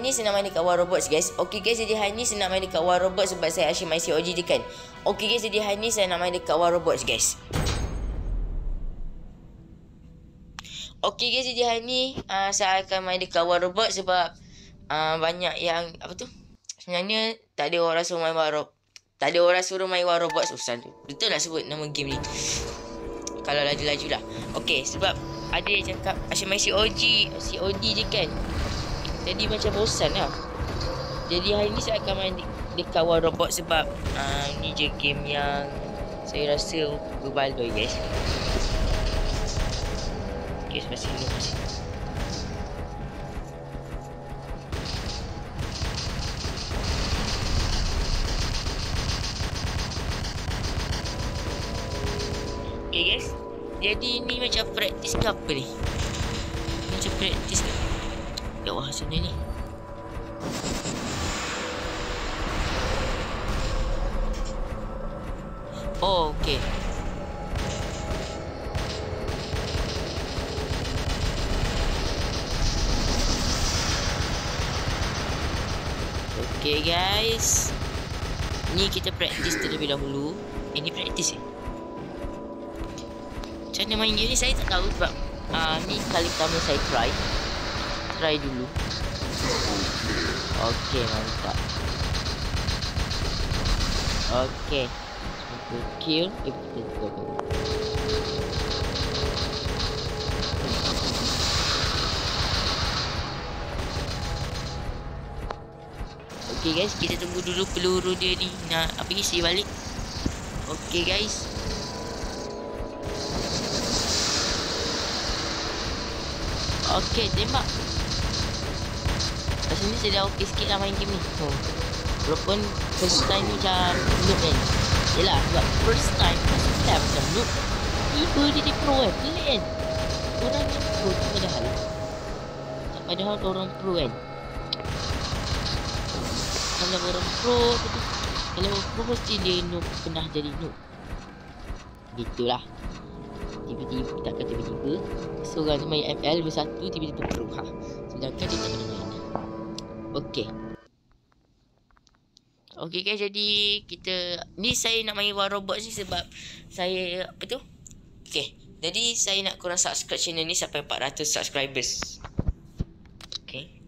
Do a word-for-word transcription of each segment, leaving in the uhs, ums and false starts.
ni senang main dekat War Robots guys. Okay guys, jadi hari ni senang main dekat War Robots sebab saya asyik main C O G je kan. Okay guys, jadi hari ni saya nak main dekat War Robots guys. Okay guys, jadi hari ni uh, saya akan main dekat War Robots sebab uh, banyak yang apa tu, sebenarnya tak ada orang suruh main War Robots. Tak ada orang suruh main War Robots. Susah tu, betul lah sebut nama game ni kalau laju-laju lah. Okay, sebab ada yang cakap asyik main C O G C O D je kan, jadi macam bosan lah. Jadi hari ni saya akan main de dekat War Robots sebab uh, ni je game yang saya rasa berbaloi guys. Okay, sebelah sini masih. Okay guys, jadi ni macam praktis ke apa ni? Macam praktis ke? Ya Allah, sana ni. Oh, okay. Okay guys, ni kita praktis terlebih dahulu. Eh, ni praktis eh. Macam mana main game ni saya tak tahu sebab uh, ni kali pertama saya try. Try dulu. Okay, mantap. Okay, kita kill. Eh, kita kill. Okay guys, kita tunggu dulu peluru dia ni nak apa isi balik. Okay guys. Okay, tembak. Kat sini saya dah okey sikit lah main game ni. Oh. Walaupun first time ni macam noob kan. Yelah, sebab first time masih dah macam noob. Tiba dia di pro kan. Pelik kan. Orang yang pro tu padahal. Padahal orang pro kan. Kalau orang pro tu, kalau orang pro mesti dia noob, pernah jadi noob. Gitulah. Tiba-tiba, takkan tiba-tiba seorang main M L bersatu tiba-tiba pro ha. Sedangkan dia tak pernah main. Okey. Okey guys, jadi kita ni saya nak main War Robots ni sebab saya apa tu? Okey. Jadi saya nak korang subscribe channel ni sampai empat ratus subscribers. Okey.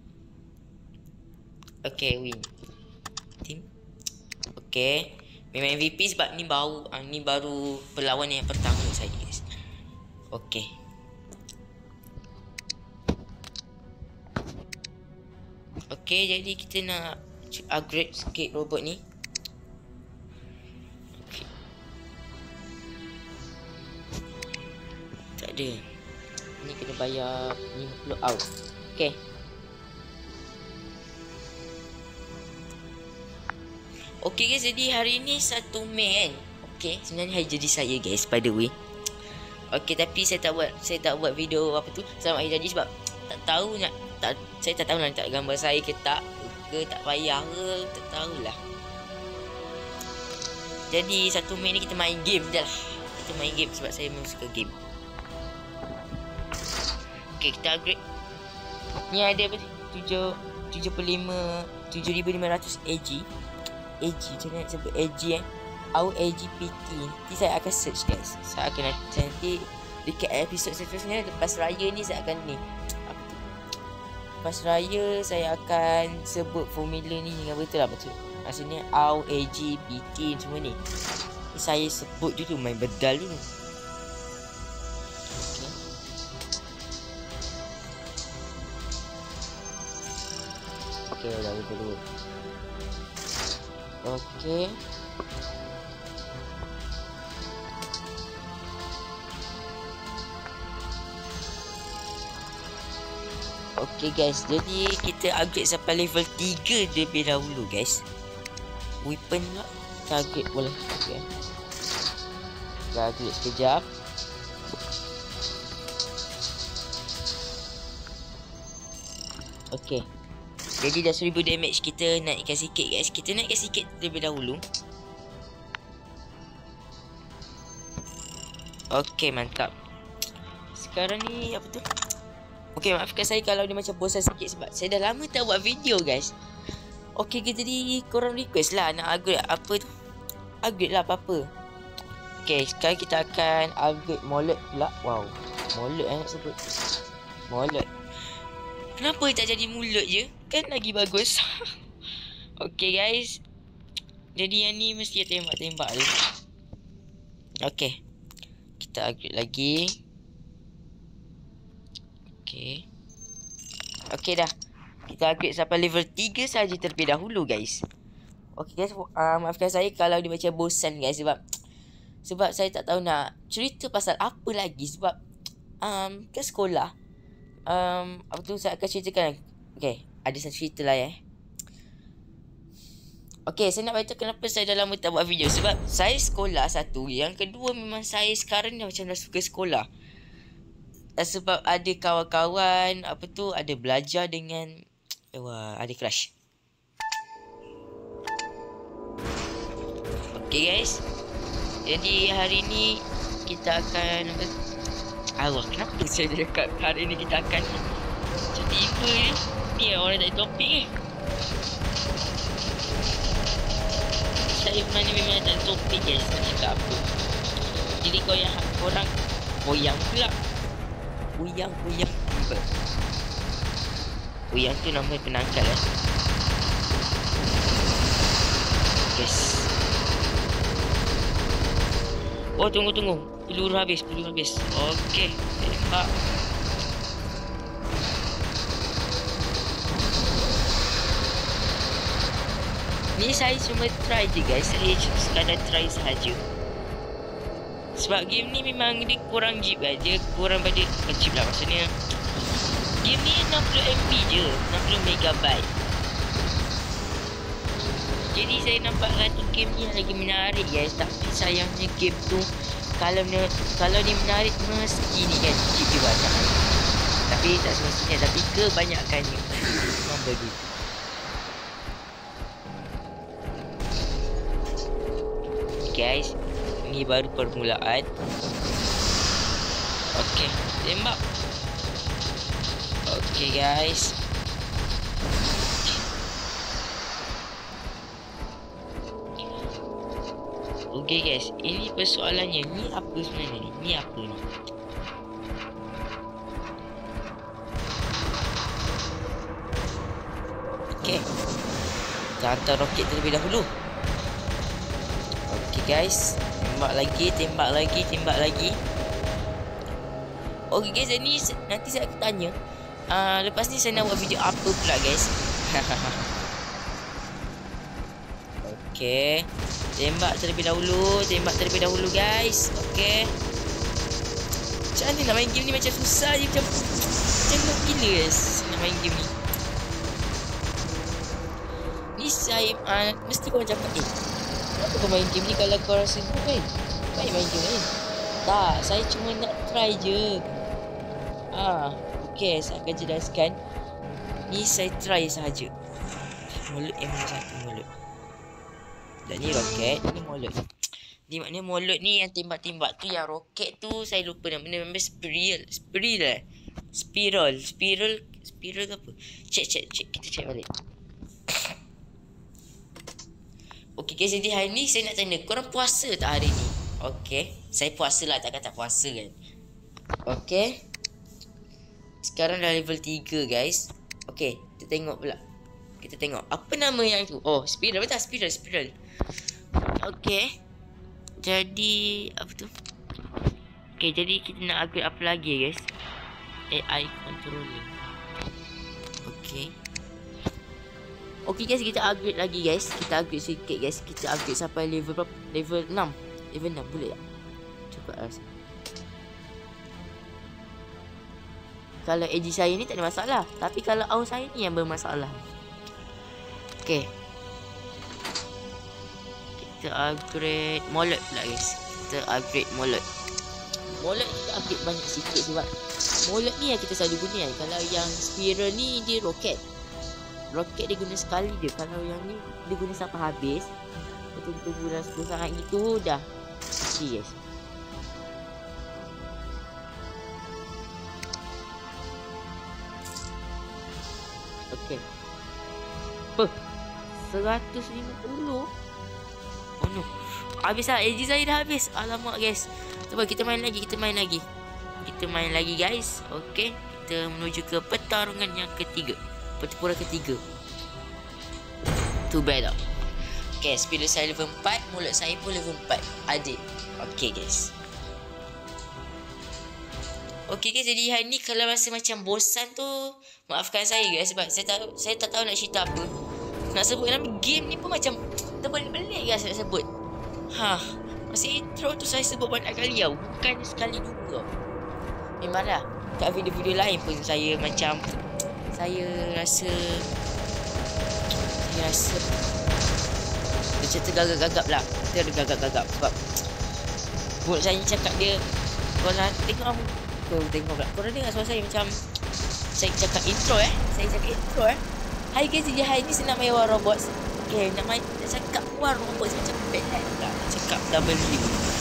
Okey, win. Team. Okey. Memang M V P sebab ni baru ah, ni baru perlawanan yang pertama saya guys. Okey. Okey, jadi kita nak upgrade sikit robot ni. Okey. Tak ada. Ni kena bayar lima puluh out. Okey. Okay guys, jadi hari ni satu Mei kan. Okay, sebenarnya hari jadi saya guys, by the way. Okay, tapi saya tak buat Saya tak buat video apa tu selamat hari jadi sebab tak tahu nak tak, saya tak tahu nak letak gambar saya ke tak ke tak payah ke, tak tahulah. Jadi satu Mei ni kita main game je lah. Kita main game sebab saya memang suka game. Okay, kita upgrade. Ni ada apa tujuh tujuh puluh lima tujuh ribu lima ratus A G. A G, macam mana nak sebut A G eh? Au A G P T. Nanti saya akan search guys. Saya akan nanti, nanti dekat episod seterusnya lepas raya ni saya akan ni apa tu? Lepas raya saya akan sebut formula ni dengan betul lah betul. Maksudnya Au A G P T semua ni. Saya sebut dulu, main bedal dulu. Okey. Okey, dah dulu. Okey. Okey guys, jadi kita upgrade sampai level tiga terlebih dahulu guys. Weapon pula kita upgrade boleh. Okey. Kita upgrade sekejap. Okey. Jadi dah seribu damage, kita naikkan sikit guys. Kita naikkan sikit terlebih dahulu. Okey, mantap. Sekarang ni apa tu? Okay, maafkan saya kalau dia macam bosan sikit sebab saya dah lama tak buat video guys. Okay, jadi korang request lah nak upgrade apa tu. Upgrade lah apa-apa. Okay, sekarang kita akan upgrade molot pula. Wow, molot eh nak sebut. Molot. Kenapa tak jadi mulut je? Kan lagi bagus. Okay guys. Jadi yang ni mesti tembak-tembak je. Okay, kita upgrade lagi. Okay. Okay dah. Kita upgrade sampai level tiga saja terlebih dahulu guys. Okay guys, uh, maafkan saya kalau dia macam bosan guys sebab sebab saya tak tahu nak cerita pasal apa lagi sebab um, ke sekolah um, apa tu saya akan ceritakan. Okay, ada satu cerita lah eh. Okay, saya nak beritahu kenapa saya dah lama tak buat video. Sebab saya sekolah satu. Yang kedua memang saya sekarang dah macam dah suka sekolah. Sebab ada kawan-kawan, apa tu, ada belajar dengan, wah, ada crush. Okay guys. Jadi hari ni kita akan, Allah, kenapa saya dekat hari ni kita akan tiba-tiba ni. Ni orang tak ada topik ni. Saya mana memang tak ada topik guys. Nak cakap apa. Jadi kau yang korang goyang pula. Uyang, uyang. Uyang tu nama penangkal lah. Yes. Oh, tunggu, tunggu. Peluru habis, peluru habis. Okey, tembak. Ni saya cuma try je guys. Saya cuma sekadar try sahaja. Sebab game ni memang dia kurang jeep kan. Dia kurang pada uh, jeep lah maksudnya. Game ni enam puluh M B je, enam puluh megabyte. Jadi saya nampak kata game ni lagi menarik guys. Tapi sayangnya game tu Kalau ni, kalau ni menarik mesti ni kan jeep dia banyak. Tapi tak semestinya, tapi kebanyakannya memang begitu. Guys, ini baru permulaan. Okey, tembak. Okey guys. Okey guys, ini persoalannya. Ni apa sebenarnya ni? Ni apa ni? Okey. Kita hantar roket terlebih dahulu. Okey guys, tembak lagi, tembak lagi, tembak lagi. Okey guys, ini nanti saya akan tanya. Uh, lepas ni saya nak buat video apa pula guys. Okey, tembak terlebih dahulu, tembak terlebih dahulu guys. Okey. Macam mana nak main game ni macam susah je, macam macam nak gila guys nak main game ni. Ni saya uh, mesti korang cakap, eh, kenapa kau main game ni kalau kau rasa tu kan? Baik main game lain. Tak, saya cuma nak try je. Ah, okey, saya akan jelaskan. Ni saya try sahaja. Mulut yang mana satu mulut. Dan ni roket, ni mulut. Ni maknanya mulut ni yang tembak-tembak tu, yang roket tu saya lupa nama dia, memang spiral, spiral. Spiral, spiral, spiral ke apa? Check, check, check, kita check balik. Okey guys, jadi hari ni saya nak tanya, korang puasa tak hari ni? Okey, saya puasa lah, takkan tak puasa kan. Okey. Sekarang dah level tiga guys. Okey, kita tengok pula. Kita tengok apa nama yang tu. Oh, spiral, betul spiral, spiral. Okey. Jadi apa tu? Okey, jadi kita nak upgrade apa lagi guys? A I controller. Okey. Okey guys, kita upgrade lagi guys. Kita upgrade sikit guys. Kita upgrade sampai level berapa? Level enam. Level enam boleh tak? Cepat rasa. Kalau edge saya ni tak ada masalah, tapi kalau aus saya ni yang bermasalah. Okey. Kita upgrade molot pula guys. Kita upgrade molot. Molot kita upgrade banyak sikit sebab molot ni yang kita selalu guna kan. Kalau yang spiral ni dia roket. Roket dia guna sekali je. Kalau yang ni dia guna sampai habis. Betul-betul guna sepuluh sangat gitu dah. Mesti guys. Okey. Apa? seratus lima puluh. Oh no. Habis lah. A G saya dah habis. Alamak guys. Cuba kita main lagi. Kita main lagi. Kita main lagi guys. Okey. Kita menuju ke pertarungan yang ketiga. Pertempuran ketiga. Too bad tau. Okay, speeder saya level empat. Mulut saya pun level empat. Adik. Okay guys. Okay guys, jadi hari ni kalau rasa macam bosan tu, maafkan saya guys. Sebab saya tak, saya tak tahu nak cerita apa. Nak sebut nama game ni pun macam terbelik-belik guys nak sebut. Ha, masa intro tu saya sebut banyak kali tau. Bukan sekali dua. Memanglah kat video-video lain pun saya macam, saya rasa Saya rasa Dia tergagap-gagap lah. Dia ada gagap-gagap. Sebab mulut saya cakap dia, korang tengok Kau tengok pula. Korang dengar suara saya macam saya cakap intro eh. Saya cakap intro eh. Hai guys, jadi hari ni saya nak main War Robots. Okay, nak main, nak cakap War Robots macam bad lah. Nak cakap double U.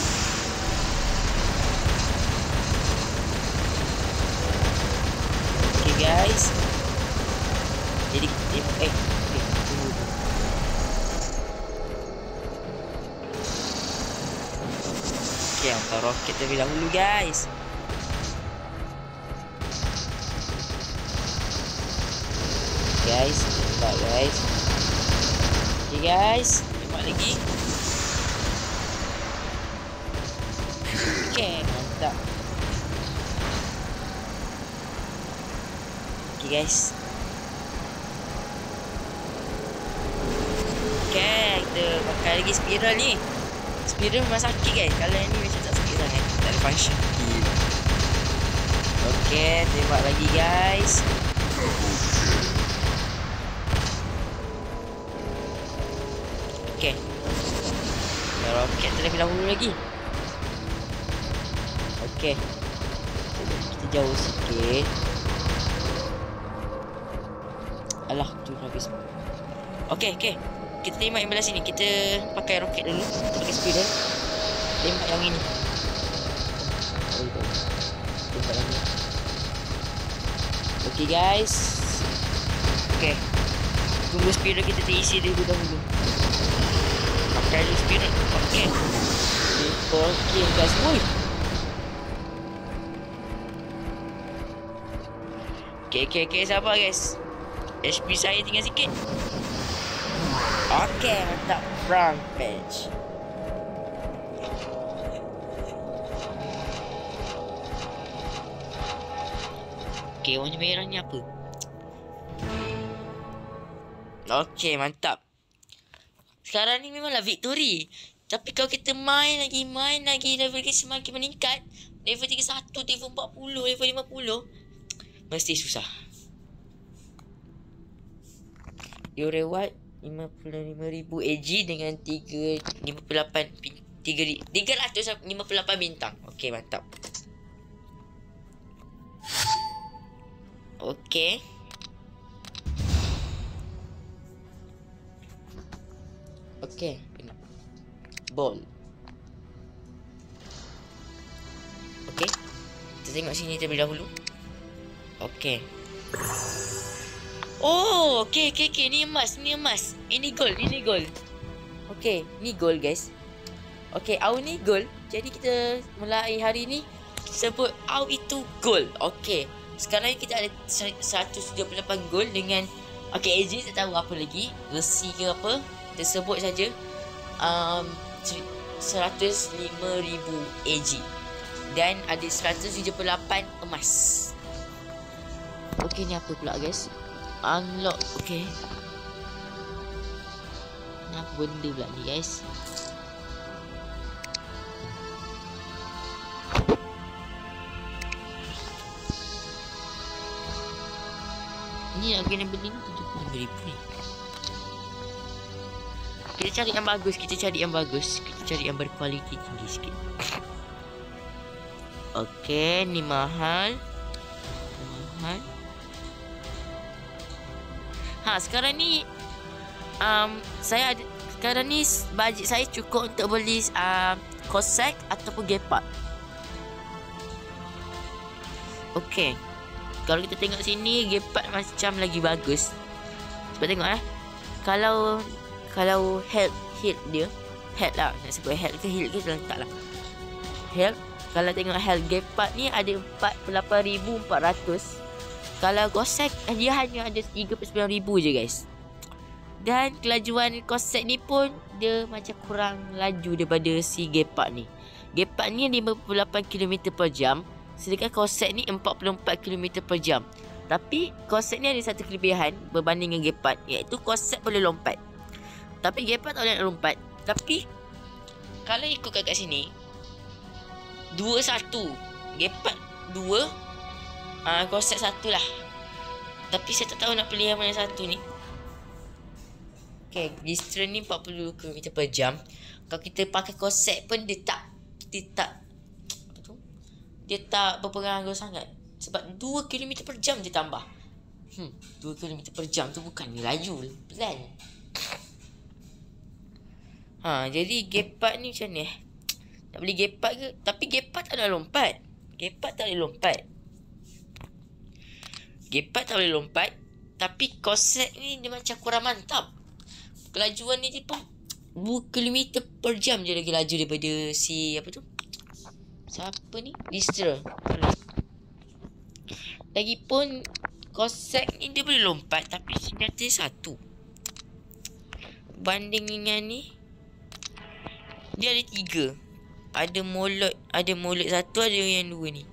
Okay guys. Jadi, eh, eh, eh tunggu. Okay, hantar roket terlebih dahulu guys. Guys, tembak guys. Okay guys, tembak lagi. Okay, mantap. Okay guys. Okay, kita pakai lagi spiral ni. Spiral memang sakit guys. Kalau yang ni macam tak sakit sangat. Tak ada function. Okay, tembak lagi guys. Okay. Roket terlebih dahulu lagi. Okay. Kita jauh sikit. Alah, tu habis. Okay, okay. Kita tembak yang belah sini. Kita pakai roket dulu. Pakai spiral. Tembak yang ini. Tembak yang ini. Okay guys. Okay. Tunggu spiral kita terisi dulu dahulu. Pakai spiral. Okay. Okay guys. Woi. Okay, okay, okay. Sabar guys. H P saya tinggal sikit. Okay, mantap. Front page. Okay, warna merah ni apa? Okay, mantap. Sekarang ni memanglah victory. Tapi kalau kita main lagi, main lagi, level kita semakin meningkat. Level tiga puluh satu, level empat puluh, level lima puluh. Mesti susah. You reward lima puluh lima ribu A G dengan tiga ratus lima puluh lapan tiga ratus lima puluh lapan bintang. Okay, mantap. Okay. Okay. Ball. Okay. Kita tengok sini terlebih dahulu. Okay. Oh, okay, okay, okay. Ni emas, ni emas. Ini gold, ini gold. Okay, ni gold guys. Okay, au ni gold. Jadi kita mulai hari ni sebut au itu gold. Okay. Sekarang kita ada seratus tujuh puluh lapan gold dengan okay, A J tak tahu apa lagi, resi ke apa. Kita sebut saja um, seratus lima ribu A G. Dan ada seratus tujuh puluh lapan emas. Okay, ni apa pula guys? Unlock, okay. Ni apa benda pula ni guys? Ni nak kena beli ni tujuh puluh lima ribu ni. Kita cari yang bagus, kita cari yang bagus. Kita cari yang berkualiti tinggi sikit. Okay, ni mahal. Mahal. Ha, sekarang ni um, saya ada, sekarang ni bajet saya cukup untuk beli uh, Cossack ataupun Gepard. Okay. Kalau kita tengok sini, Gepard macam lagi bagus. Sebab tengok eh. Kalau kalau health heal dia, health lah nak sebut health ke heal ke tak lah. Health, kalau tengok health Gepard ni ada empat puluh lapan ribu empat ratus. Kalau Cossack dia hanya ada tiga puluh sembilan ribu je guys. Dan kelajuan Cossack ni pun dia macam kurang laju daripada si Gepard ni. Gepard ni lima puluh lapan kilometer per jam, sedangkan Cossack ni empat puluh empat kilometer per jam. Tapi Cossack ni ada satu kelebihan berbanding dengan Gepard, iaitu Cossack boleh lompat. Tapi Gepard tak boleh nak lompat. Tapi kalau ikut kat sini dua satu, Gepard dua, uh, Cossack satu lah. Tapi saya tak tahu nak pilih yang mana satu ni. Okay, distance ni empat puluh kilometer per jam. Kalau kita pakai Cossack pun dia tak Dia tak Apa tu Dia tak berpengaruh sangat. Sebab dua kilometer per jam dia tambah. Hmm, dua kilometer per jam tu bukan laju, pelan. Ha, jadi Gepard ni macam ni eh. Nak beli Gepard ke? Tapi Gepard tak boleh lompat. Gepard tak boleh lompat. Gepard tak boleh lompat. Tapi Cossack ni dia macam kurang mantap. Kelajuan ni dia pun dua kilometer per jam je lagi laju daripada si apa tu? Siapa ni? Lister. Lagipun Cossack ni dia boleh lompat tapi senjata dia satu. Banding dengan ni dia ada tiga. Ada molot, ada molot satu, ada yang dua ni.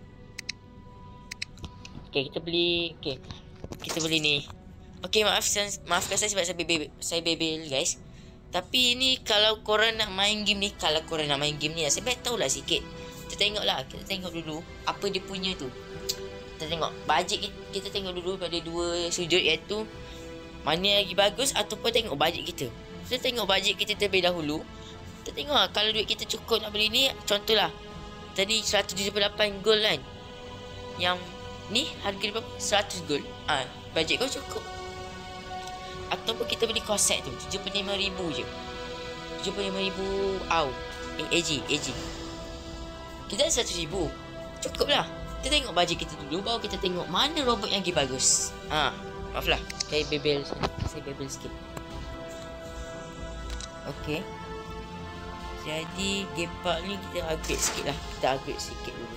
Okay, kita beli. Okay, kita beli ni. Okay, maaf, maafkan saya sebab saya bebel, saya bebel guys. Tapi ni kalau korang nak main game ni, kalau korang nak main game ni, saya baik tahulah sikit. Kita tengok lah, kita tengok dulu apa dia punya tu. Kita tengok bajet kita, kita tengok dulu pada dua sudut, iaitu mana lagi bagus ataupun tengok bajet kita. Kita tengok bajet kita terlebih dahulu. Kita tengok lah, kalau duit kita cukup nak beli ni, contohlah tadi seratus tujuh puluh lapan gold kan. Yang ni harga dia berapa? seratus gold. Ah, ha, bajet kau cukup. Ataupun kita beli Cossack tu tujuh puluh lima ribu je. tujuh puluh lima ribu A U. Eh, A G, A G. Kita ada seratus ribu. Cukup lah. Kita tengok bajet kita dulu, baru kita tengok mana robot yang lagi bagus. Ha, maaf lah, saya bebel, saya bebel sikit. Okay, jadi Gepard ni kita upgrade sikit lah. Kita upgrade sikit dulu.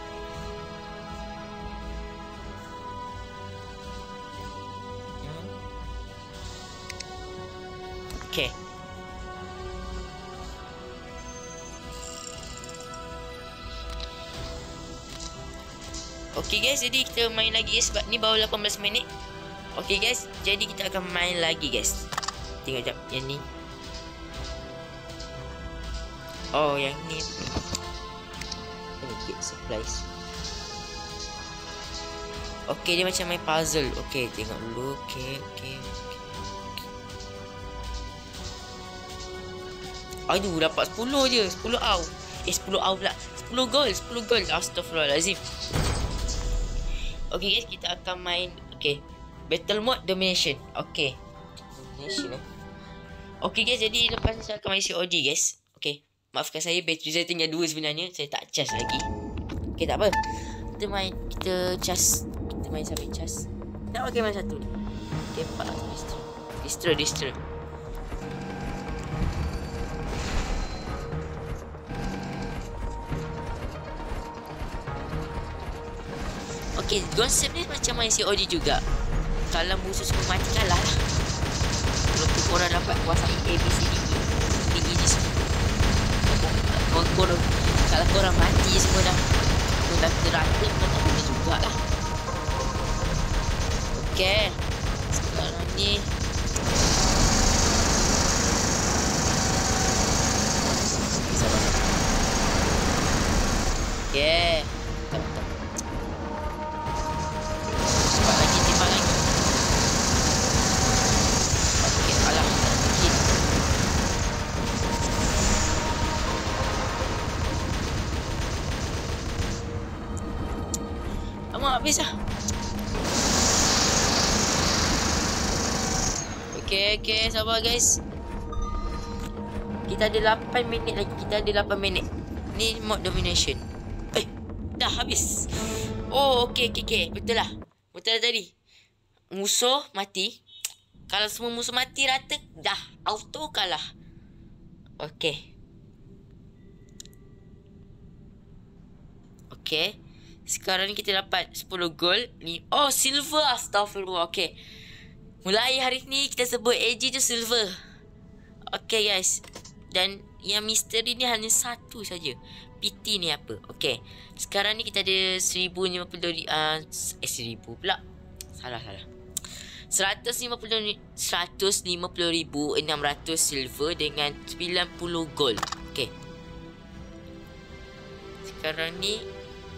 Okay. Okay guys, jadi kita main lagi guys. Sebab ni baru lapan belas minit. Okay guys, jadi kita akan main lagi guys. Tengok sekejap yang ni. Oh, yang ni. Get supplies. Okay, dia macam main puzzle. Okay, tengok dulu. Okay, okay, okay. Aduh, dapat sepuluh je. sepuluh A U. Eh, sepuluh A U pula. sepuluh gold, sepuluh gold. Astaghfirullahalazim. Okay guys, kita akan main. Okay, battle mode domination. Okay, domination eh. Okay guys, jadi lepas ni saya akan main C O D guys. Okay, maafkan saya, bateri saya tinggal dua sebenarnya. Saya tak charge lagi. Okay, tak apa. Kita main, kita charge. Kita main sampai charge. Tak pakai main satu ni. Okay, empat atau distro. Distro, distro. Okay, konsep ni macam main C O D juga. Kalau musuh semua mati, kalah lah. Kalau korang dapat kuasai A, B, C, D, E, D, E, G semua. Kalau korang, kalau korang mati semua dah, korang dah terata, korang tak boleh jugalah. Okay, sekarang ni sabar. Okay, cepat lagi, cepat lagi. Okay, alah, tak sikit. Lama habis lah. Okay, okay, sabar guys. Kita ada lapan minit lagi. Kita ada lapan minit. Ni mode domination. Eh, dah habis. Oh, okay, okay, okay. Betul lah. Betul lah tadi. Musuh mati. Kalau semua musuh mati rata, dah auto kalah. Okay. Okay. Sekarang ni kita dapat sepuluh gold. Ni, oh, silver. Astaghfirullah. Okay. Mulai hari ni kita sebut A G tu silver. Okay guys. Dan yang misteri ni hanya satu saja. P T ni apa? Okay. Sekarang ni kita ada seribu lima puluh uh, eh seribu pula. Salah salah. seratus lima puluh seratus lima puluh ribu enam ratus silver dengan sembilan puluh gold. Okay. Sekarang ni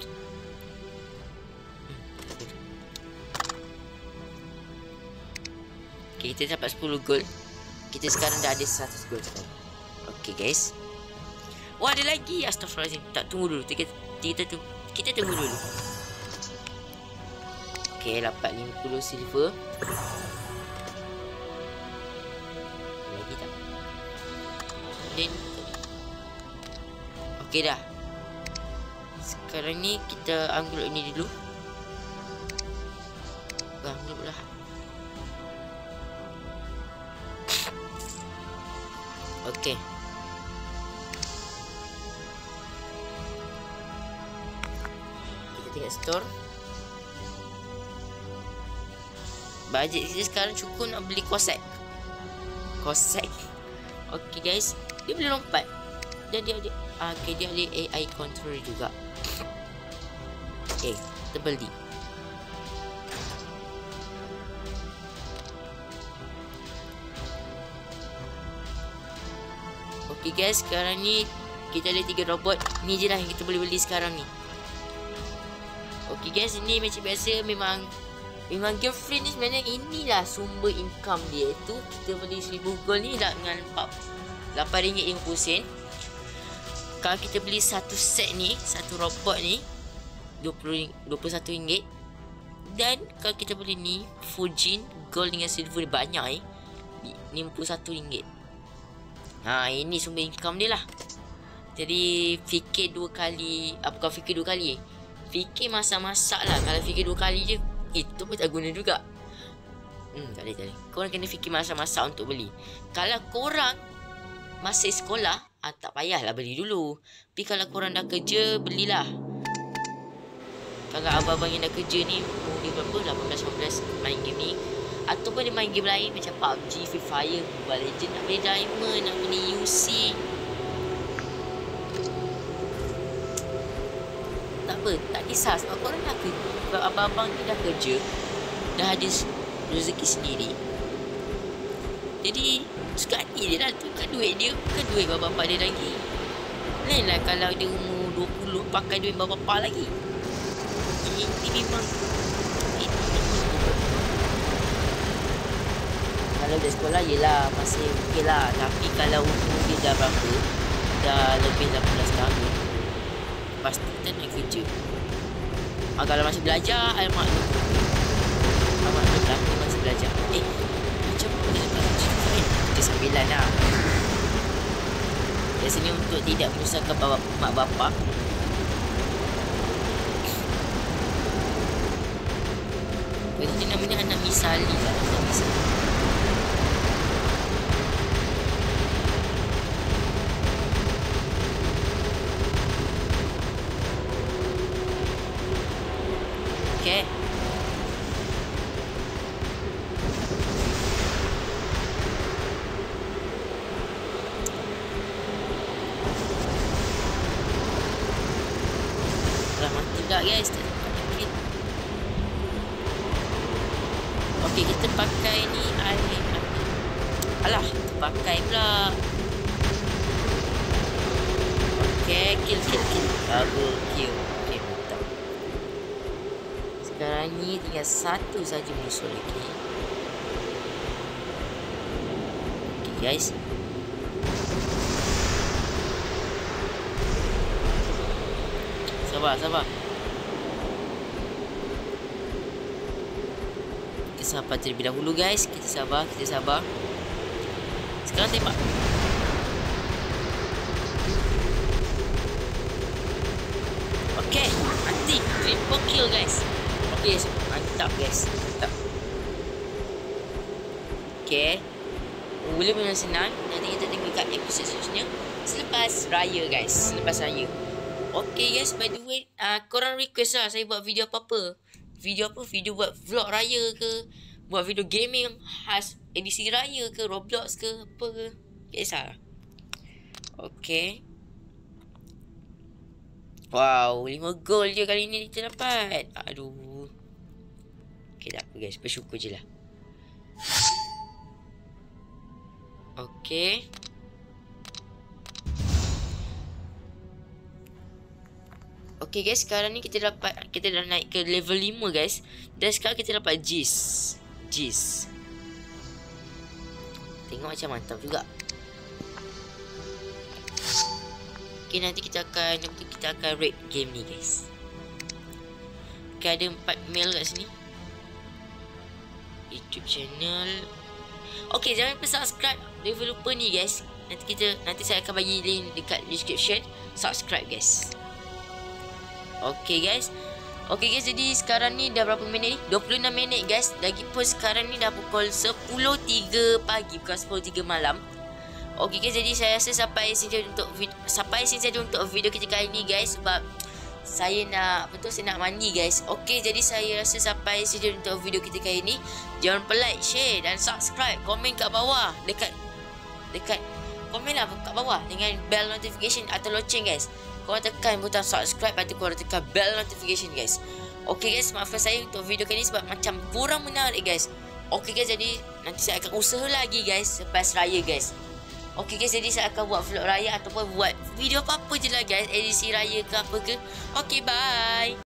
okay, kita dapat sepuluh gold. Kita sekarang dah ada seratus gold sekarang. Okay guys. Wah, ada lagi. Astaghfirullahaladzim. Tak, tunggu dulu. Kita, kita, tunggu. kita tunggu dulu. Okay, dapat lima puluh silver. Lagi tak? Then, okay dah. Sekarang ni kita unlock ni dulu. Unlock lah. Okay. Kita tengok store. Bajet kita sekarang cukup nak beli kosek. Kosek. Okay guys. Dia boleh lompat. Dan dia ada uh, okay, dia ada A I control juga. Okay, kita beli. Okay guys, sekarang ni kita ada tiga robot. Ni je lah yang kita boleh beli sekarang ni. Okay guys, ini macam biasa memang memang girlfriend ni sebenarnya inilah sumber income dia tu. Kita beli seribu gold ni dah dengan lapan ringgit lima puluh sen. Kalau kita beli satu set ni, satu robot ni dua puluh satu ringgit. Dan kalau kita beli ni Fujin gold dengan silver banyak eh, lima puluh satu ringgit. Ha, ini sumber income dia lah. Jadi fikir dua kali. Apa kau fikir dua kali eh? Fikir masak-masak lah. Kalau fikir dua kali je, itu pun tak guna juga. Hmm, tak boleh, tak boleh. Korang kena fikir masak-masak untuk beli. Kalau korang masih sekolah, ah, tak payahlah beli dulu. Tapi kalau korang dah kerja, belilah. Kalau abang-abang yang dah kerja ni, umur berapa? lapan belas lapan belas main game ni. Ataupun dia main game lain macam P U B G, Free Fire, Mobile Legends, nak beli diamond, nak beli U C. Tak apa, tak kisah sebab korang dah kerja. Sebab abang-abang ni dah kerja, dah ada rezeki sendiri. Jadi, suka hati dia lah. Tu kan duit dia, bukan duit bapak-bapak dia lagi. Lain lah kalau dia umur dua puluh, pakai duit bapak-bapak lagi. Ini memang kalau dia sekolah, yelah masih okey lah. Tapi kalau umur dia dah berapa, dah lebih lapan belas tahun, pasti kita nak kerja. Ha, kalau masih belajar, alamak tu alamak tu lah, dia masih belajar. Eh, macam mana dia belajar? Dia sembilan lah. Biasanya untuk tidak menyusahkan mak bapak. Jadi dia namanya anak misali lah. Anak misali. Okay. Dah mati pula guys. Okay, kita pakai ni air. Alah, pakai pula. Okay, kill, kill, kill. Double kill. Okay, mantap. Sekarang ni tinggal satu saja musuh lagi. Okay guys. Sabar, sabar. Kita sabar terlebih dahulu guys. Kita sabar, kita sabar. Sekarang tembak. Okay, mati. Triple kill guys. Okay, mantap guys. Mantap. Okay. Mula memang senang. Nanti kita tengok kat episod seterusnya selepas raya guys. Selepas raya. Okay guys, by the way, uh, korang request lah saya buat video apa-apa. Video apa? Video buat vlog raya ke, buat video gaming khas edisi raya ke, Roblox ke, apa ke. Kisah. Okay. Wow, lima gol je kali ni kita dapat. Aduh. Okay, tak apa guys, bersyukur je lah. Okay. Okay guys, sekarang ni kita dapat, kita dah naik ke level lima guys. Dan sekarang kita dapat Jizz. Jizz. Tengok macam mantap juga. Okay, nanti kita akan, nanti kita akan rate game ni guys. Okay, ada empat mail kat sini. YouTube channel. Okay, jangan lupa subscribe. Jangan lupa ni guys. Nanti kita, nanti saya akan bagi link dekat description. Subscribe guys. Okay guys. Okay guys, jadi sekarang ni dah berapa minit ni? dua puluh enam minit guys. Lagipun sekarang ni dah pukul sepuluh tiga pagi, bukan sepuluh tiga malam. Okay guys, jadi saya rasa sampai sini untuk sampai sini saja untuk video kita kali ni guys. Sebab saya nak, betul saya nak mandi guys. Okay, jadi saya rasa sampai sini untuk video kita kali ni. Jangan lupa like, share dan subscribe. Komen kat bawah. Dekat Dekat komen lah kat bawah dengan bell notification atau loceng guys. Korang tekan butang subscribe atau korang tekan bell notification guys. Okay guys, maafkan saya untuk video kali ni sebab macam kurang menarik guys. Okay guys, jadi nanti saya akan usaha lagi guys selepas raya guys. Okay guys, jadi saya akan buat vlog raya ataupun buat video apa-apa je lah guys, edisi raya ke apa ke. Okay, bye.